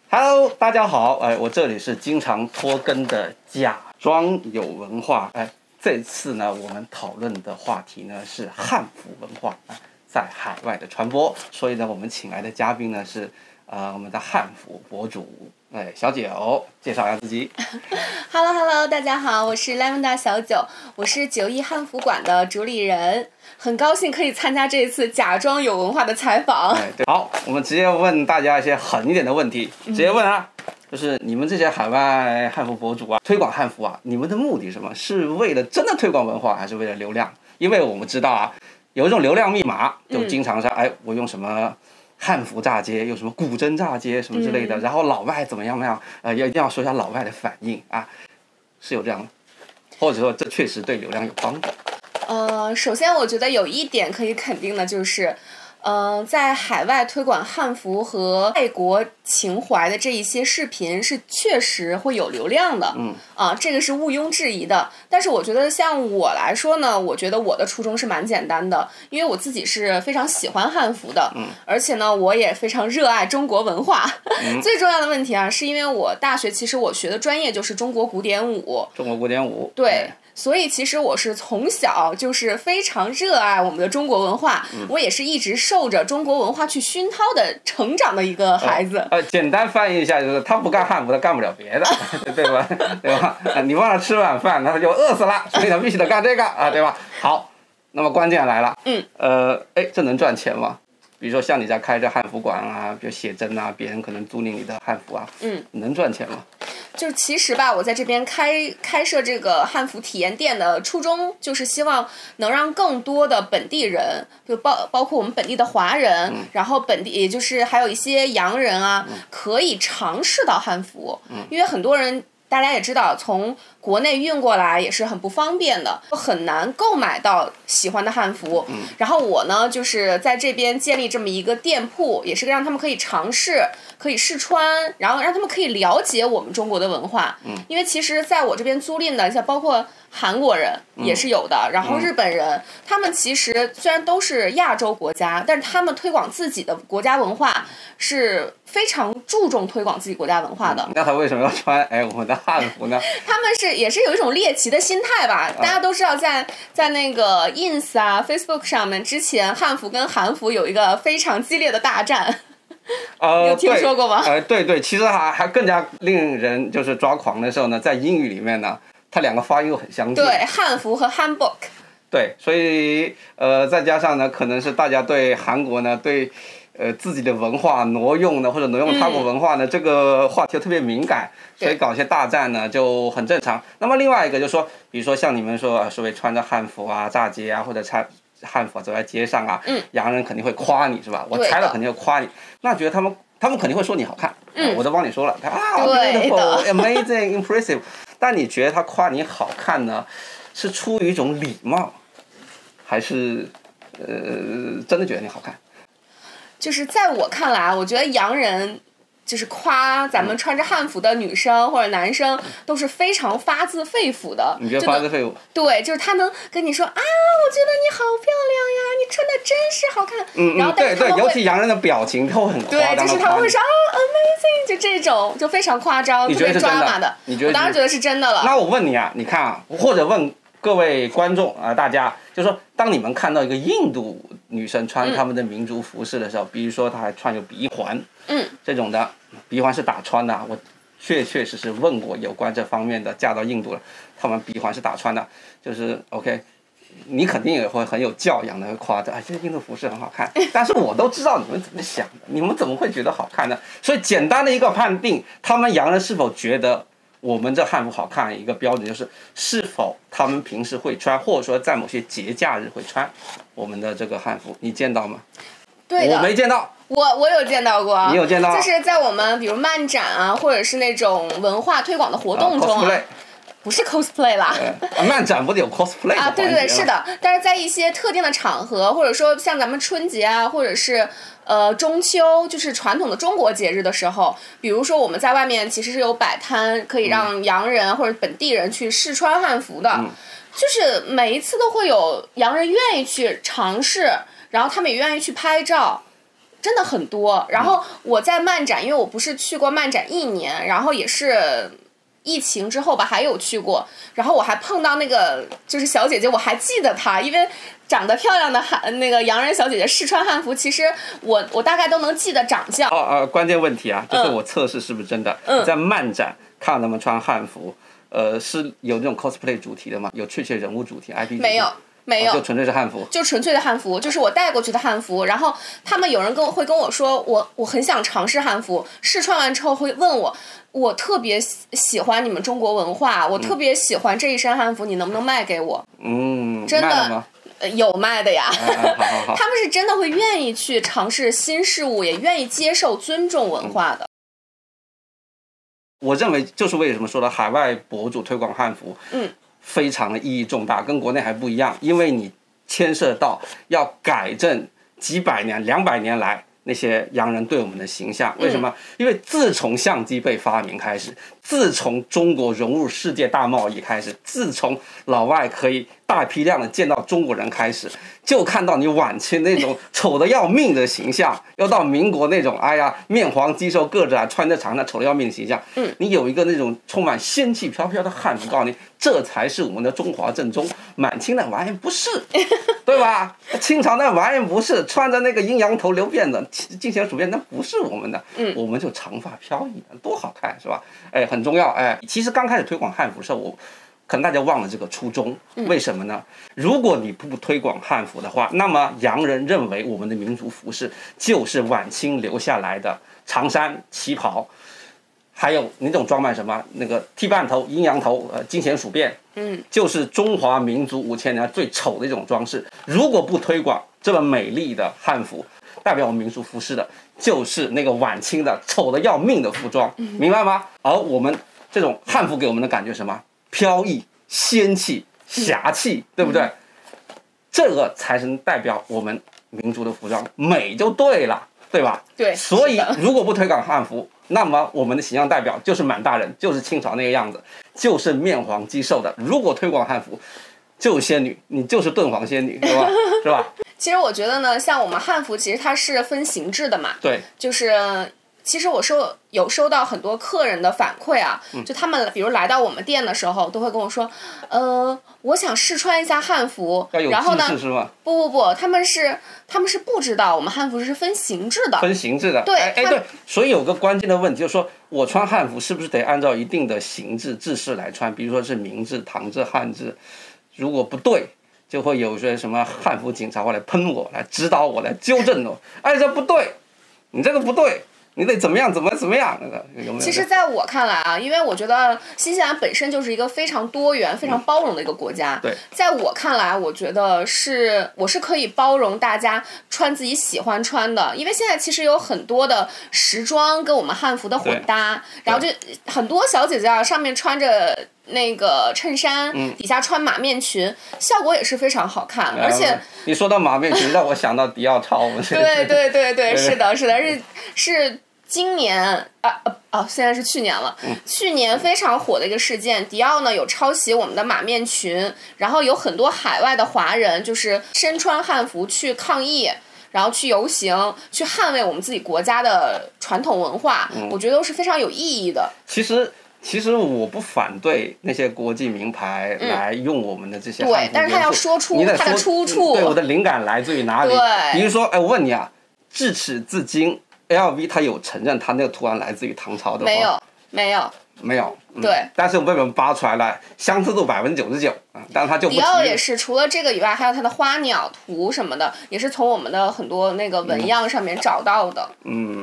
Hello， 大家好，我这里是经常拖更的假装有文化，这次呢，我们讨论的话题呢是汉服文化在海外的传播，所以呢，我们请来的嘉宾呢是我们的汉服博主，小九，介绍一下自己。 Hello， 大家好，我是 Lavender 小九，我是91汉服馆的主理人，很高兴可以参加这一次假装有文化的采访。 对，好，我们直接问大家一些狠一点的问题，直接问啊，就是你们这些海外汉服博主啊，推广汉服啊，你们的目的是什么？是为了真的推广文化，还是为了流量？因为我们知道啊，有一种流量密码，就经常说，我用什么汉服炸街，有什么古筝炸街什么之类的，然后老外怎么样，一定要说一下老外的反应啊，是有这样的，或者说这确实对流量有帮助。 首先我觉得有一点可以肯定的就是，在海外推广汉服和爱国情怀的这一些视频是确实会有流量的，这个是毋庸置疑的。但是我觉得像我来说呢，我觉得我的初衷是蛮简单的，因为我自己是非常喜欢汉服的，而且呢，我也非常热爱中国文化。最重要的问题啊，是因为我大学其实我学的专业就是中国古典舞。 中国古典舞。 对。所以其实我是从小就是非常热爱我们的中国文化，我也是一直受着中国文化去熏陶的成长的一个孩子。 简单翻译一下就是他不干汉服，他干不了别的，对吧？对吧？你忘了吃晚饭，那他就饿死了，所以他必须得干这个啊，对吧？好，那么关键来了，这能赚钱吗？比如说像你在开着汉服馆啊，比如写真啊，别人可能租赁你的汉服啊，能赚钱吗？ 就是其实吧，我在这边开设这个汉服体验店的初衷，就是希望能让更多的本地人，就包括我们本地的华人，然后本地也就是还有一些洋人啊，可以尝试到汉服，因为很多人。大家也知道，从国内运过来也是很不方便的，很难购买到喜欢的汉服。然后我呢，就是在这边建立这么一个店铺，也是让他们可以尝试，可以试穿，然后让他们可以了解我们中国的文化。因为其实在我这边租赁的，像包括韩国人也是有的，然后日本人，他们其实虽然都是亚洲国家，但是他们推广自己的国家文化是非常注重推广自己国家文化的。 那他为什么要穿我们的汉服呢？ 他们也是有一种猎奇的心态吧。大家都知道在那个 ins 啊 Facebook 上面，之前汉服跟韩服有一个非常激烈的大战。你有听说过吗？ 对，其实还更加令人就是抓狂的时候呢，在英语里面呢，它两个发音又很相近。 对，汉服和 Hanbok。 对，所以再加上呢，可能是大家对韩国呢，对自己的文化挪用呢，或者挪用他国文化呢，这个话题特别敏感，所以搞一些大战呢就很正常。那么另外一个就是说，比如说像你们说所谓穿着汉服啊炸街啊，或者穿汉服走在街上啊，洋人肯定会夸你是吧？我猜了肯定会夸你，那觉得他们肯定会说你好看，我都帮你说了，beautiful amazing impressive。但你觉得他夸你好看呢，是出于一种礼貌，还是真的觉得你好看？ 就是在我看来，我觉得洋人就是夸咱们穿着汉服的女生或者男生都是非常发自肺腑的。 你觉得发自肺腑？ 对，就是他能跟你说啊，我觉得你好漂亮呀，你穿的真是好看。然后对，尤其洋人的表情都很夸张。 对，就是他们会说amazing，就这种就非常夸张，特别抓马的。我当然觉得是真的了。 那我问你啊，你看啊，或者问各位观众啊，大家就是说，当你们看到一个印度女生穿他们的民族服饰的时候，比如说她还穿有鼻环，这种的鼻环是打穿的，我确实问过有关这方面的，嫁到印度了，他们鼻环是打穿的，就是 OK， 你肯定也会很有教养的会夸着，这印度服饰很好看，但是我都知道你们怎么想的，你们怎么会觉得好看呢？所以简单的一个判定，他们洋人是否觉得我们这汉服好看，一个标准就是是否他们平时会穿，或者说在某些节假日会穿我们的这个汉服，你见到吗？ 对的， 我没见到。 我有见到过。 你有见到？ 就是在我们比如漫展啊，或者是那种文化推广的活动中 cosplay 不是 cosplay 啦， 漫展不得有 cosplay 的对，是的。但是在一些特定的场合，或者说像咱们春节啊，或者是中秋，就是传统的中国节日的时候，比如说我们在外面其实是有摆摊，可以让洋人或者本地人去试穿汉服的，就是每一次都会有洋人愿意去尝试，然后他们也愿意去拍照。 真的很多。然后我在漫展，因为我不是去过漫展1年，然后也是疫情之后吧，还有去过，然后我还碰到那个就是小姐姐，我还记得她，因为长得漂亮的那个洋人小姐姐试穿汉服，其实我大概都能记得长相。 关键问题啊，就是我测试是不是真的，在漫展看到他们穿汉服，是有这种 cosplay 主题的吗？有确切人物主题 IP 主题？ 没有， 就纯粹是汉服， 就纯粹的汉服，就是我带过去的汉服。然后他们有人会跟我说，我很想尝试汉服，试穿完之后会问我特别喜欢你们中国文化，我特别喜欢这一身汉服，你能不能卖给我？真的卖了吗？ 有卖的呀。 好他们是真的会愿意去尝试新事物，也愿意接受尊重文化的。 我认为就是为什么说的海外博主推广汉服，非常的意义重大，跟国内还不一样，因为你牵涉到要改正几百年、200年来那些洋人对我们的形象。为什么？因为自从相机被发明开始，自从中国融入世界大贸易开始，自从老外可以大批量的见到中国人开始，就看到你晚清那种丑的要命的形象，又到民国那种哎呀面黄肌瘦个子啊穿着长衫丑的要命的形象。你有一个那种充满仙气飘飘的汉服，告诉你这才是我们的中华正宗。满清那玩意不是，对吧？清朝那玩意不是，穿着那个阴阳头留辫子金钱鼠辫，那不是我们的。我们就长发飘逸，多好看，是吧？哎，很重要。哎，其实刚开始推广汉服的时候，可能大家忘了这个初衷，为什么呢？如果你不推广汉服的话，那么洋人认为我们的民族服饰就是晚清留下来的长衫、旗袍，还有那种装扮什么那个剃半头、阴阳头、金钱鼠辫，就是中华民族5000年最丑的一种装饰。如果不推广这么美丽的汉服，代表我们民族服饰的就是那个晚清的丑的要命的服装，明白吗？而我们这种汉服给我们的感觉是什么？飘逸、仙气、侠气，对不对？这个才是代表我们民族的服装，美就对了，对吧？ 对。 所以如果不推广汉服，那么我们的形象代表就是满大人，就是清朝那个样子，就是面黄肌瘦的。如果推广汉服，就是仙女，你就是敦煌仙女，是吧？是吧？ 其实我觉得呢，像我们汉服，其实它是分形制的嘛。 对。 就是，其实我有收到很多客人的反馈啊，就他们比如来到我们店的时候，都会跟我说，我想试穿一下汉服。然后呢， 是吗？ 不，他们是不知道我们汉服是分形制的。 分形制的。 对。 对，所以有个关键的问题就是说，我穿汉服是不是得按照一定的形制制式来穿？比如说是明制、唐制、汉制，如果不对，就会有些什么汉服警察会来喷我，来指导我，来纠正我。哎，这不对，你这个不对。你得怎么样？怎么样？有没有？ 其实，在我看来啊，因为我觉得新西兰本身就是一个非常多元、非常包容的一个国家。 对， 在我看来，我觉得我是可以包容大家穿自己喜欢穿的，因为现在其实有很多的时装跟我们汉服的混搭，然后就很多小姐姐啊，上面穿着那个衬衫，底下穿马面裙，效果也是非常好看。而且你说到马面裙，让我想到迪奥超。 对，是的，是今年现在是去年了。去年非常火的一个事件，迪奥呢有抄袭我们的马面裙，然后有很多海外的华人就是身穿汉服去抗议，然后去游行，去捍卫我们自己国家的传统文化，我觉得都是非常有意义的。 其实我不反对那些国际名牌来用我们的这些汉服元素， 对，但是他要说出它的出处。 对，我的灵感来自于哪里？ 对， 比如说，我问你啊，至始至今 ，LV 它有承认它那个图案来自于唐朝的吗？没有。 对， 但是我被我们扒出来了，相似度99%啊，但是它就不。 迪奥也是，除了这个以外，还有它的花鸟图什么的，也是从我们的很多那个纹样上面找到的。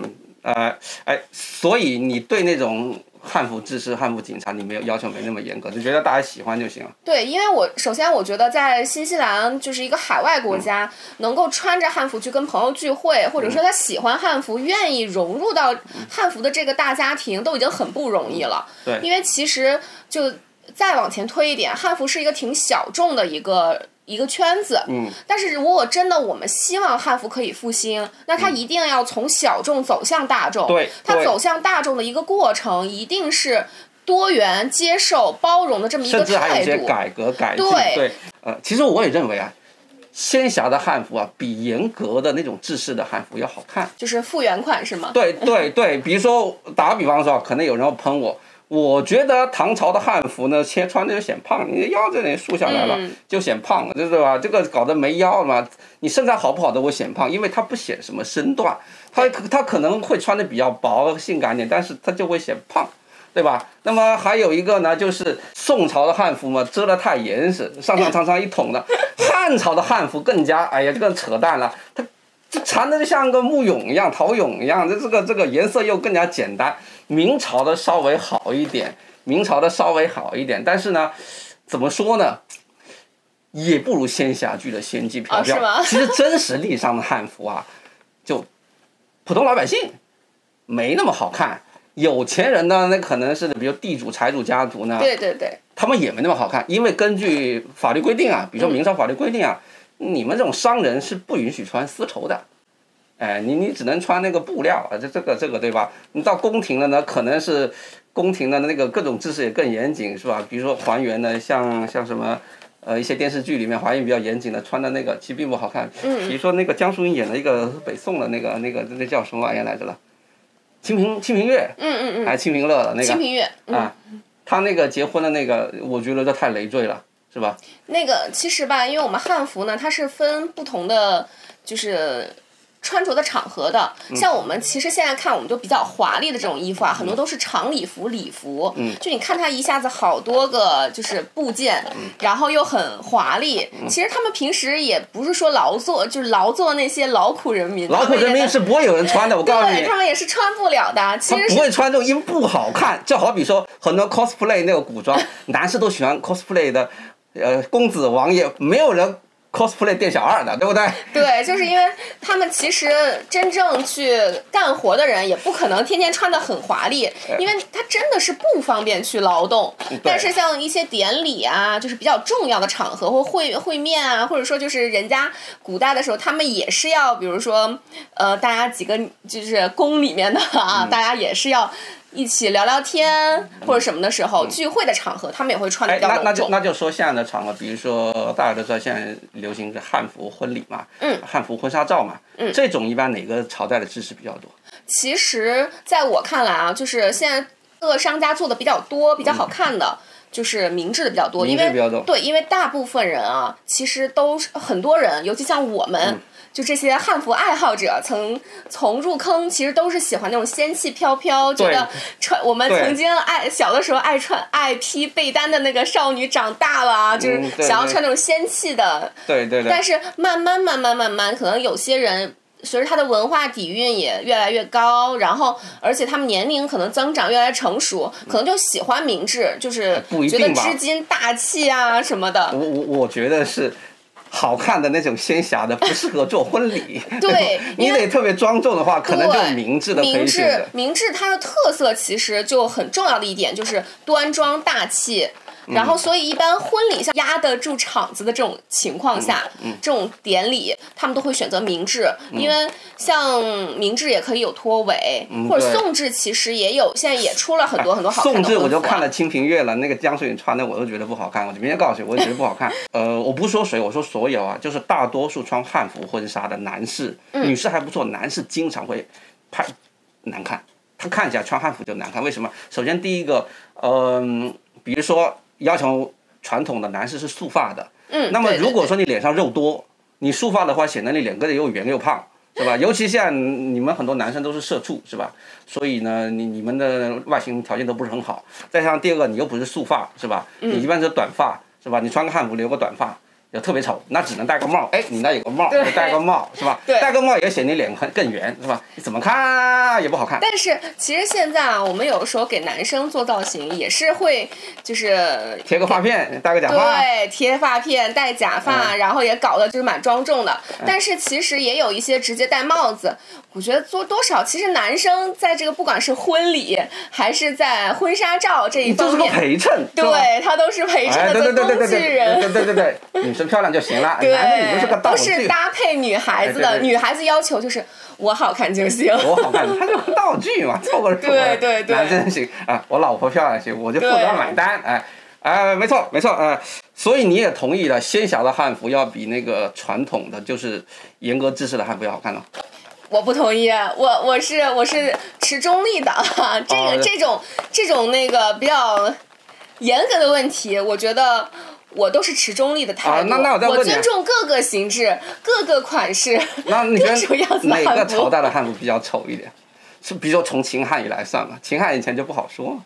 所以你对那种汉服制式、汉服警察，你没有要求没那么严格，就觉得大家喜欢就行了。 对，因为首先我觉得在新西兰就是一个海外国家，能够穿着汉服去跟朋友聚会，或者说他喜欢汉服，愿意融入到汉服的这个大家庭，都已经很不容易了。 对， 因为其实就再往前推一点，汉服是一个挺小众的一个圈子，但是如果真的我们希望汉服可以复兴，那它一定要从小众走向大众。 对， 它走向大众的一个过程，一定是多元、接受、包容的这么一个态度， 甚至还有一些改革改进。对，其实我也认为啊， 仙侠的汉服啊，比严格的那种制式的汉服要好看， 就是复原款是吗？ 对对对，比如说打个比方说，可能有人要喷我。我觉得唐朝的汉服呢，穿着就显胖，你的腰这里竖下来了，就显胖了，对吧？这个搞得没腰了嘛。你身材好不好的我显胖，因为它不显什么身段，它可能会穿的比较薄性感点，但是它就会显胖，对吧？那么还有一个呢，就是宋朝的汉服嘛，遮得太严实，上长一筒的。汉朝的汉服更加，哎呀，更扯淡了，它这缠的就像个木俑一样，陶俑一样，这个颜色又更加简单。明朝的稍微好一点，但是呢，怎么说呢，也不如仙侠剧的仙气飘飘。 是吗？ 其实真实意义上的汉服啊，就普通老百姓没那么好看。有钱人呢，那可能是比如地主、财主家族呢， 对， 他们也没那么好看，因为根据法律规定啊，比如说明朝法律规定啊，你们这种商人是不允许穿丝绸的。哎，你只能穿那个布料啊，这个对吧？你到宫廷了呢，可能是宫廷的那个各种制式也更严谨，是吧？比如说还原的，像什么一些电视剧里面还原比较严谨的，穿的那个其实并不好看。比如说那个江疏影演的一个北宋的那叫什么玩意来着了？清平乐。还清平乐的那个。 清平乐。 啊，他那个结婚的那个，我觉得这太累赘了，是吧？ 那个其实吧，因为我们汉服呢，它是分不同的，就是穿着的场合的。像我们其实现在看，我们就比较华丽的这种衣服啊，很多都是长礼服、礼服。就你看它一下子好多个就是部件，然后又很华丽。其实他们平时也不是说劳作，就是劳作那些劳苦人民。 劳苦人民是不会有人穿的，我告诉你。 对，他们也是穿不了的。其实他不会穿这种，因为不好看。就好比说很多 cosplay 那个古装，男士都喜欢 cosplay 的，公子王爷，没有人cosplay 店小二的，对不对？ 对，就是因为他们其实真正去干活的人也不可能天天穿得很华丽，因为他真的是不方便去劳动。但是像一些典礼啊，就是比较重要的场合或会面啊，或者说就是人家古代的时候，他们也是要，比如说大家几个就是宫里面的啊，大家也是要一起聊聊天或者什么的时候，聚会的场合，他们也会穿得比较隆重。 那就说现在的场合，比如说大家都知道现在流行是汉服婚礼嘛，汉服婚纱照嘛，这种一般哪个朝代的制式比较多？ 其实在我看来啊，就是现在各个商家做的比较多、比较好看的。就是明制的比较多，因为对，因为大部分人啊，其实都是很多人，尤其像我们。就这些汉服爱好者从入坑，其实都是喜欢那种仙气飘飘，觉得我们曾经小的时候爱披被单的那个少女，长大了就是想要穿那种仙气的。 对。 但是慢慢，可能有些人随着他的文化底蕴也越来越高，然后而且他们年龄可能增长越来越成熟，可能就喜欢明制，就是觉得织金大气啊什么的。 我觉得是。好看的那种仙侠的不适合做婚礼， 对， 你得特别庄重的话，可能就明制的可以选择。 明制它的特色其实就很重要的一点就是端庄大气。然后，所以一般婚礼像压得住场子的这种情况下，这种典礼他们都会选择明制，因为像明制也可以有拖尾，或者宋制其实也有，现在也出了很多好看的宋制我就看了《清平乐》了，那个江疏影穿的我都觉得不好看，我就明天告诉你，我也觉得不好看。我不说谁，我说所有啊，就是大多数穿汉服婚纱的男士，女士还不错，男士经常会拍难看，他看起来穿汉服就难看，为什么？首先第一个，比如说。要求传统的男士是束发的，那么如果说你脸上肉多，你束发的话，显得你脸个子又圆又胖，是吧？尤其现在你们很多男生都是社畜，是吧？所以呢，你们的外形条件都不是很好。再加上第二个，你又不是束发，是吧？你一般是短发，是吧？你穿个汉服留个短发。就特别丑，那只能戴个帽。哎，你那有个帽，戴个帽是吧？戴个帽也显你脸更圆，是吧？你怎么看也不好看。 但是其实现在啊，我们有时候给男生做造型也是会，就是贴个发片，戴个假发。 对，贴发片，戴假发，然后也搞得就是蛮庄重的。但是其实也有一些直接戴帽子。我觉得做多少，其实男生在这个不管是婚礼还是在婚纱照这一方面， 就是个陪衬， 对他都是陪衬的工具人。 对，女生漂亮就行了，男生你就是个道具， 都是搭配女孩子的。女孩子要求就是我好看就行， 我好看，他就道具嘛，凑个热闹。对，男生行啊，我老婆漂亮行，我就负责买单，没错， 所以你也同意了，仙侠的汉服要比那个传统的就是严格制式的汉服要好看了。 我不同意，我是持中立的，这种那个比较严格的问题，我觉得我都是持中立的态度。我尊重各个形制、各个款式、 那你觉得各种样子的汉服。 哪个朝代的汉服比较丑一点？是比如说从秦汉以来算吧，秦汉以前就不好说。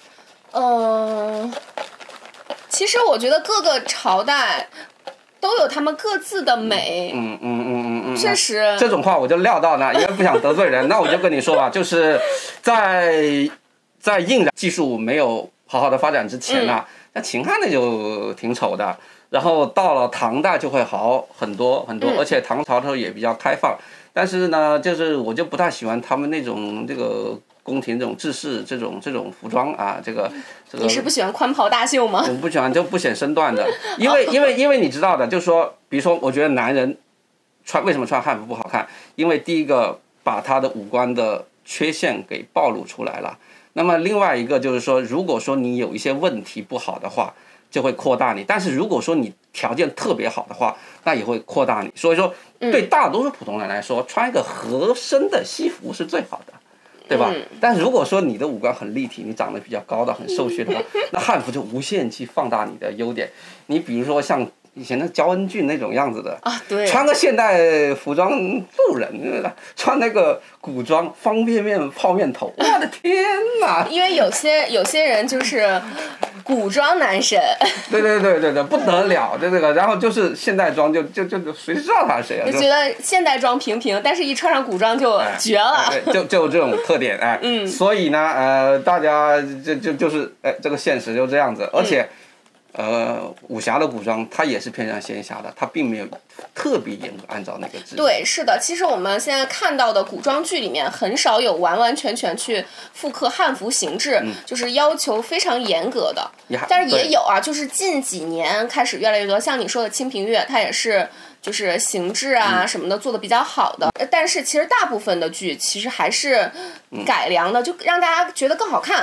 其实我觉得各个朝代都有他们各自的美。确实。 这种话我就料到呢，因为不想得罪人，那我就跟你说吧，就是在印染技术没有好好的发展之前呢，那秦汉的就挺丑的，然后到了唐代就会好很多很多，而且唐朝的时候也比较开放，但是呢，就是我就不太喜欢他们那种这个宫廷这种制式这种服装啊，这个你是不喜欢宽袍大袖吗？ 我不喜欢，就不显身段的，因为你知道的，就是说，比如说，我觉得男人为什么穿汉服不好看？因为第一个把他的五官的缺陷给暴露出来了，那么另外一个就是说，如果说你有一些问题不好的话，就会扩大你，但是如果说你条件特别好的话，那也会扩大你。所以说，对大多数普通人来说，穿一个合身的西服是最好的。对吧？但如果说你的五官很立体，你长得比较高的、很瘦削的话，那汉服就无限期放大你的优点。你比如说像以前的焦恩俊那种样子的啊，对， 穿个现代服装路人，穿那个古装方便面泡面头，我的天哪！ 因为有些人就是古装男神， 对，不得了，就这个，然后就是现代装就谁知道他是谁啊？ 就觉得现代装平平，但是一穿上古装就绝了。 就这种特点，所以呢，大家就是这个现实就这样子，而且。武侠的古装它也是偏向仙侠的，它并没有特别严格按照那个制。 对，是的，其实我们现在看到的古装剧里面很少有完完全全去复刻汉服形制，就是要求非常严格的。但是也有啊，就是近几年开始越来越多，像你说的《清平乐》，它也是就是形制啊什么的做的比较好的。但是其实大部分的剧其实还是改良的，就让大家觉得更好看。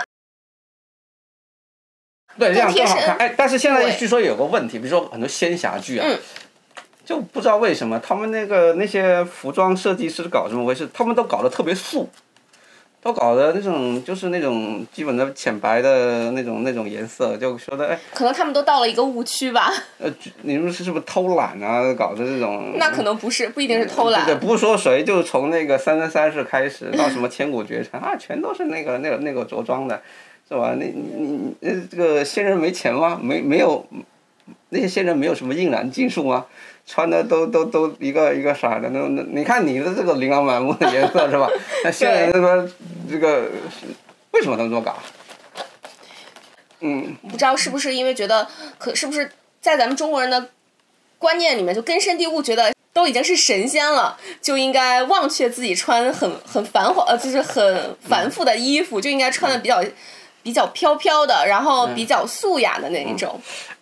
对，这样更好看。但是现在据说有个问题，比如说很多仙侠剧啊，就不知道为什么他们那些服装设计师搞怎么回事，他们都搞得特别素，都搞的那种就是那种基本的浅白的那种颜色，就说的可能他们都到了一个误区吧。 你们是不是偷懒啊？搞的这种？ 那可能不是，不一定是偷懒。 对，不是说谁，就是从那个三生三世开始到什么千古绝尘啊，全都是那个着装的。是吧？你这个仙人没钱吗？没有，那些仙人没有什么印染技术吗？穿的都一个色的，你看你的这个琳琅满目的颜色是吧？那仙人这个为什么能这么搞？ 不知道是不是因为觉得是不是在咱们中国人的观念里面就根深蒂固，觉得都已经是神仙了，就应该忘却自己穿很繁华就是很繁复的衣服，就应该穿的比较飘飘的，然后比较素雅的那一种。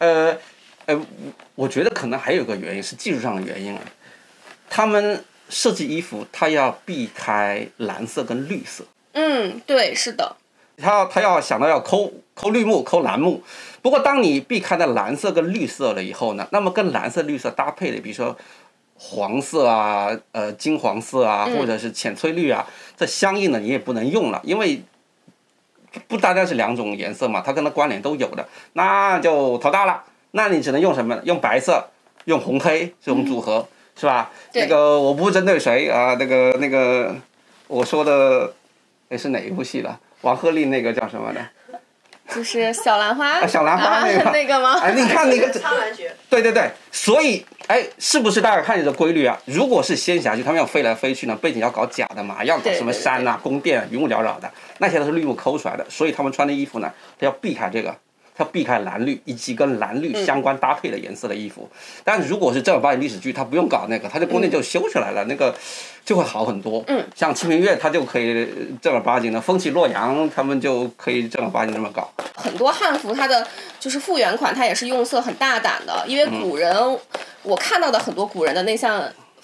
我觉得可能还有个原因是技术上的原因啊。他们设计衣服，他要避开蓝色跟绿色。 对，是的。 他要想到要抠绿幕、抠蓝幕。不过当你避开了蓝色跟绿色了以后呢，那么跟蓝色、绿色搭配的，比如说黄色啊、金黄色啊，或者是浅翠绿啊，这相应的你也不能用了，因为。不单单是两种颜色嘛，它跟它关联都有的，那就头大了。那你只能用什么？用白色，用红黑这种组合，是吧？那个我不针对谁啊，那个我说的，是哪一部戏了？王鹤棣那个叫什么的？ 就是小兰花。 小兰花那个吗？ 你看那个苍兰诀。 对，所以是不是大家看这个规律啊？如果是仙侠剧，他们要飞来飞去呢，背景要搞假的嘛，要搞什么山啊、宫殿啊、云雾缭绕的，那些都是绿幕抠出来的。所以他们穿的衣服呢，他要避开这个，他要避开蓝绿以及跟蓝绿相关搭配的颜色的衣服。但如果是正儿八经历史剧，他不用搞那个，他就宫殿就修出来了，那个就会好很多。像《清平乐》，他就可以正儿八经的；风起洛阳，他们就可以正儿八经这么搞。 很多汉服它的就是复原款，它也是用色很大胆的，因为古人，我看到的很多古人的那像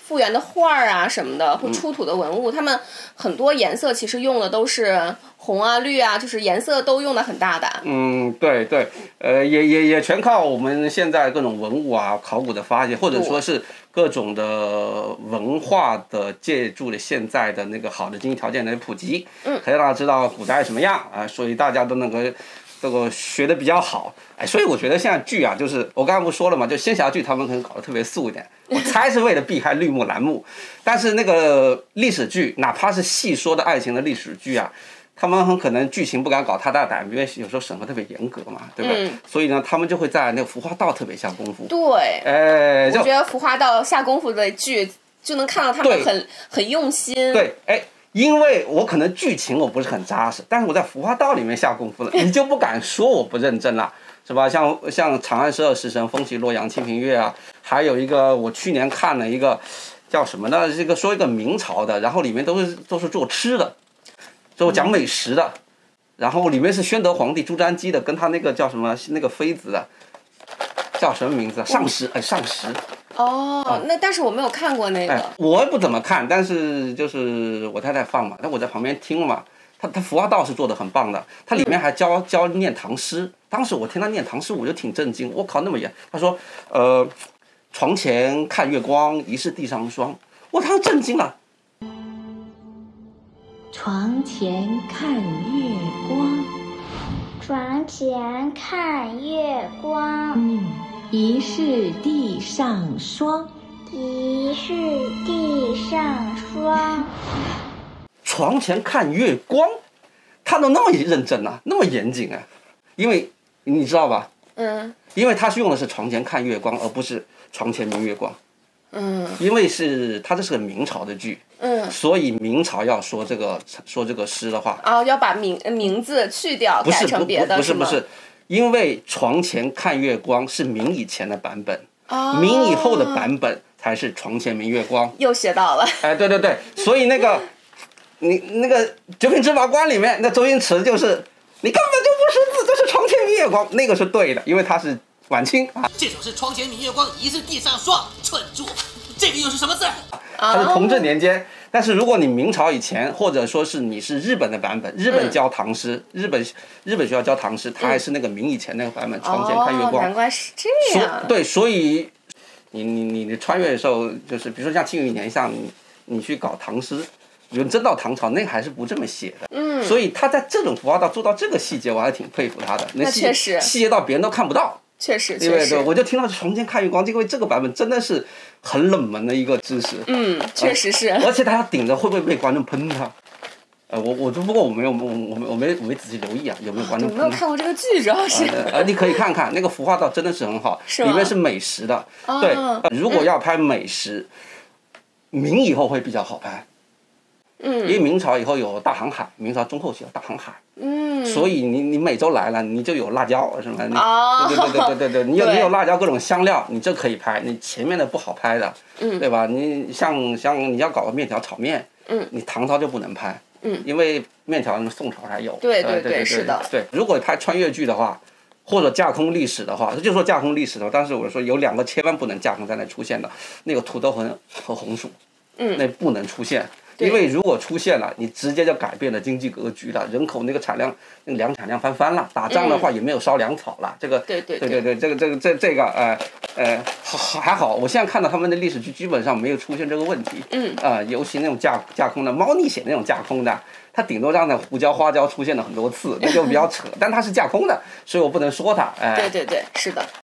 复原的画儿啊什么的，或出土的文物，他们很多颜色其实用的都是红啊、绿啊，就是颜色都用的很大胆。 对对，也全靠我们现在各种文物啊、考古的发现，或者说是各种的文化的借助了现在的那个好的经济条件的普及，可以让大家知道古代什么样啊，所以大家都能够这个学的比较好，所以我觉得现在剧啊，就是我刚才不说了嘛，就仙侠剧他们可能搞得特别素一点，我猜是为了避开绿幕栏目，但是那个历史剧，哪怕是细说的爱情的历史剧啊，他们很可能剧情不敢搞太大胆，因为有时候审核特别严格嘛，对吧？所以呢，他们就会在那个服化道特别下功夫。 对，我觉得服化道下功夫的剧，就能看到他们很用心。 对，因为我可能剧情我不是很扎实，但是我在服化道里面下功夫了，你就不敢说我不认真了，是吧？像《长安十二时辰》《风起洛阳清平乐》啊，还有一个我去年看了一个叫什么呢？这个说一个明朝的，然后里面都是做吃的，就讲美食的，然后里面是宣德皇帝朱瞻基的，跟他那个叫什么那个妃子的，叫什么名字？上食。 那但是我没有看过那个。 我不怎么看，但是就是我太太放嘛，那我在旁边听嘛。他服化道是做的很棒的，他里面还教念唐诗。当时我听他念唐诗，我就挺震惊。我靠，那么严！他说，床前看月光，疑是地上霜。我当时震惊了。 床前看月光， 床前看月光， 疑是地上霜， 疑是地上霜。 床前看月光，他都那么认真啊，那么严谨啊，因为你知道吧？因为他是用的是床前看月光，而不是床前明月光。因为他这是个明朝的剧，所以明朝要说这个诗的话， 要把名字去掉，改成别的， 不是，因为床前看月光是明以前的版本，明以后的版本才是床前明月光。 又学到了。 对，所以那个那个《九品芝麻官》里面那周星驰就是你根本就不识字，这是床前明月光，那个是对的，因为他是晚清啊。 这首是床前明月光，疑是地上霜，蠢猪，这个又是什么字？ 它是同治年间，但是如果你明朝以前，或者说是你是日本的版本，日本教唐诗，日本学校教唐诗，它还是那个明以前那个版本，床前看月光。 难怪是这样。 对，所以你穿越的时候，就是比如说像《庆余年》，像你去搞唐诗，比如真到唐朝，那个还是不这么写的。所以他在这种服化道做到这个细节，我还挺佩服他的。 那确实细节到别人都看不到。 确实， 对，我就听到床前看月光，因为这个版本真的是很冷门的一个知识。 确实是。 而且他要顶着会不会被观众喷他？我不过我没仔细留意啊，有没有观众喷他？ 我没有看过这个剧，主要是。 你可以看看那个服化道真的是很好，里面是美食的。对，如果要拍美食，明以后会比较好拍。因为明朝以后有大航海，明朝中后期有大航海，所以你美洲来了，你就有辣椒是吗？对，你有辣椒各种香料，你这可以拍，你前面的不好拍的，对吧？你像你要搞个面条炒面，你唐朝就不能拍，因为面条宋朝才有， 对，是的， 对。如果拍穿越剧的话，或者架空历史的话，就说架空历史的话，但是我说有两个千万不能架空在那出现的，那个土豆和红薯，那不能出现。因为如果出现了，你直接就改变了经济格局了，人口那个产量，那个粮产量翻了，打仗的话也没有烧粮草了，这个对， 这个还好，我现在看到他们的历史剧基本上没有出现这个问题，尤其那种架空的猫腻写那种架空的，它顶多让那胡椒花椒出现了很多次，那就比较扯，但它是架空的，所以我不能说它， 对，是的。